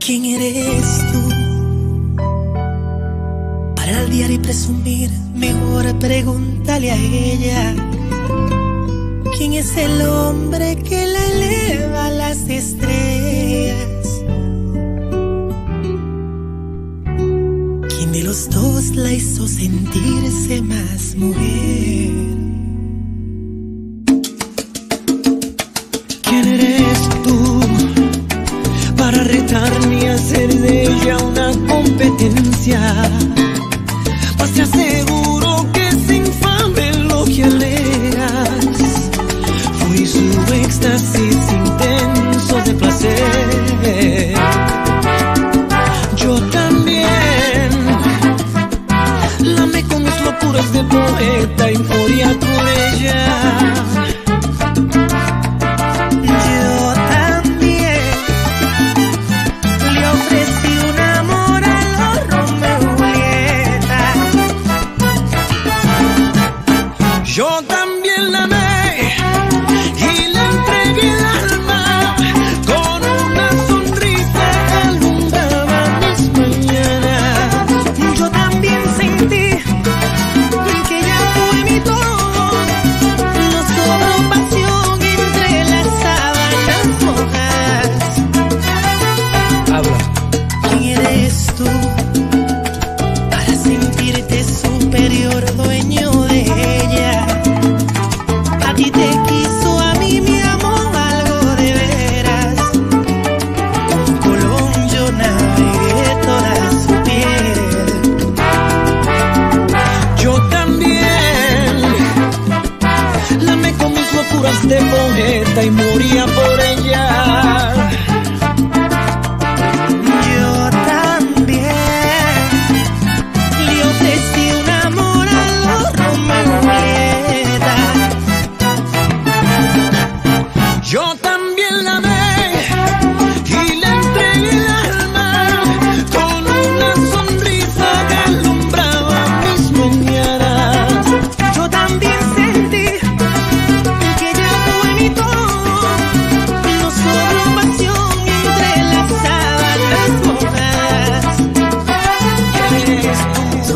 ¿Quién eres tú? Para aldear y presumir, mejor pregúntale a ella. ¿Quién es el hombre que la eleva a las estrellas? ¿Quién de los dos la hizo sentirse más mujer? ¿Quién eres tú para retarme y hacer de ella una competencia? Pues te aseguro que es infame lo que alegas. Fui su éxtasis intenso de placer. Yo también la amé con mis locuras de poeta y moría por ella. Yo también la amé y le entregué el alma, con una sonrisa que alumbraba mis mañanas. Yo también sentí que ella fue mi todo, nos sobró pasión entre las sábanas mojadas. Habla. ¿Quién eres tú para sentirte superior, dueño de ella? A ti te quiso, a mí me amó algo de veras. Con Colón yo navegué toda su piel. Yo también la amé con mis locuras de poeta y moría por ella. Yo también le ofrecí un amor a los Romeo y Julieta. Yo también la amé y le entregué el alma, con una sonrisa que alumbraba mis mañanas. Yo también sentí que ella fue mi todo, nos sobró pasión entre las sábanas mojadas. Yo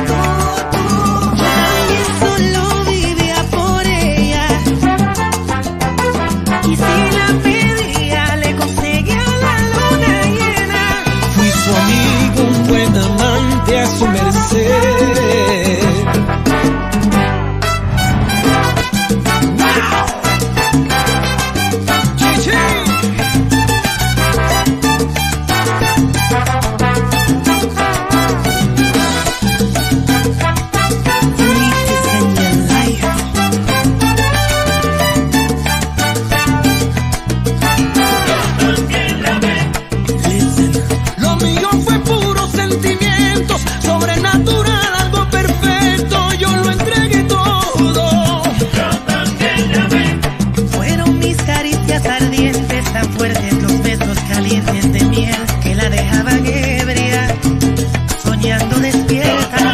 también solo vivía por ella, y si la pedía le conseguía la luna llena. Fui su amigo, un buen amante a su merced. Chichi. Uniqueness in your life. Listen. Lo mío fue puro sentimientos, sobrenatural, algo perfecto, yo lo entregué todo. Fueron mis caricias ardientes, tan fuertes los besos calientes de miel que la dejaban ebria, soñando despierta.